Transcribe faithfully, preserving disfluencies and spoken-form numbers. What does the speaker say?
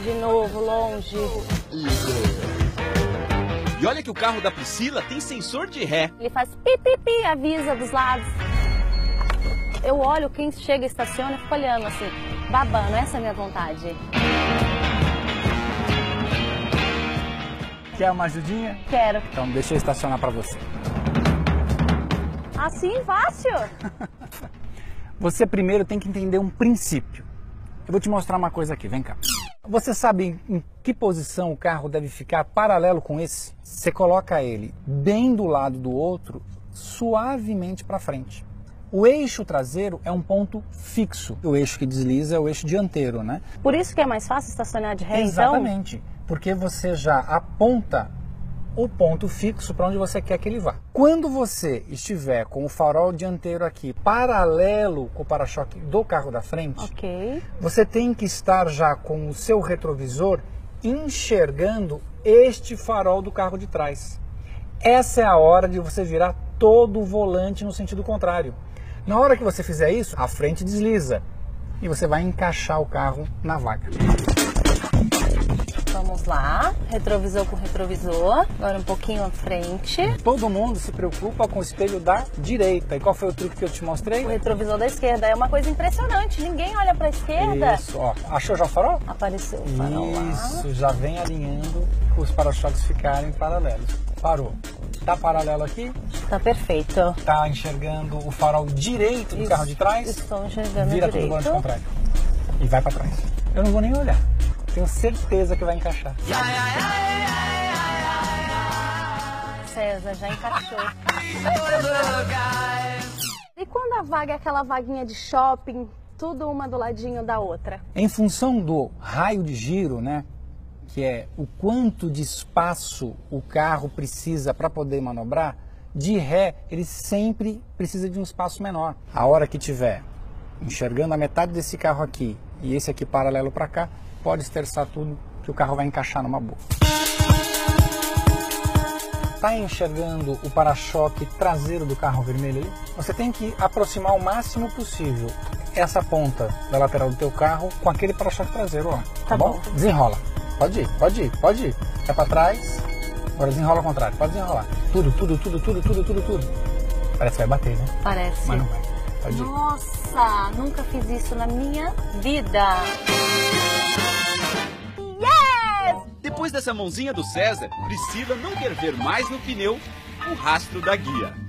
de novo, longe. E olha que o carro da Priscila tem sensor de ré. Ele faz pi, pi, pi, avisa dos lados. Eu olho quem chega e estaciona e fico olhando assim, babando, essa é a minha vontade. Quer uma ajudinha? Quero. Então deixa eu estacionar para você. Assim, fácil? Você primeiro tem que entender um princípio. Eu vou te mostrar uma coisa aqui, vem cá. Você sabe em que posição o carro deve ficar paralelo com esse? Você coloca ele bem do lado do outro, suavemente para frente. O eixo traseiro é um ponto fixo. O eixo que desliza é o eixo dianteiro, né? Por isso que é mais fácil estacionar de ré, Exatamente, então? Porque você já aponta o ponto fixo para onde você quer que ele vá. Quando você estiver com o farol dianteiro aqui paralelo com o para-choque do carro da frente, okay, você tem que estar já com o seu retrovisor enxergando este farol do carro de trás. Essa é a hora de você virar todo o volante no sentido contrário. Na hora que você fizer isso, a frente desliza e você vai encaixar o carro na vaga. Vamos lá, retrovisor com retrovisor, agora um pouquinho à frente. Todo mundo se preocupa com o espelho da direita. E qual foi o truque que eu te mostrei? O retrovisor da esquerda. É uma coisa impressionante, ninguém olha para a esquerda. Isso, ó. Achou já o farol? Apareceu o farol lá. Isso, já vem alinhando os para-choques ficarem paralelos. Parou. Tá paralelo aqui? Tá perfeito. Tá enxergando o farol direito do Isso, carro de trás? Estou enxergando Vira direito. tudo do lado contrário. E vai para trás. Eu não vou nem olhar. Tenho certeza que vai encaixar. César, já encaixou. E quando a vaga é aquela vaguinha de shopping, tudo uma do ladinho da outra? Em função do raio de giro, né, que é o quanto de espaço o carro precisa para poder manobrar, de ré ele sempre precisa de um espaço menor. A hora que tiver enxergando a metade desse carro aqui e esse aqui paralelo para cá, pode esterçar tudo que o carro vai encaixar numa boa. Está enxergando o para-choque traseiro do carro vermelho ali? Você tem que aproximar o máximo possível essa ponta da lateral do teu carro com aquele para-choque traseiro, ó. Tá, tá bom? bom? Desenrola. Pode ir, pode ir, pode ir. É para trás. Agora desenrola ao contrário. Pode desenrolar. Tudo, tudo, tudo, tudo, tudo, tudo, tudo. Parece que vai bater, né? Parece. Mas não vai. Pode ir. Nossa, nunca fiz isso na minha vida. Depois dessa mãozinha do César, Priscila não quer ver mais no pneu o rastro da guia.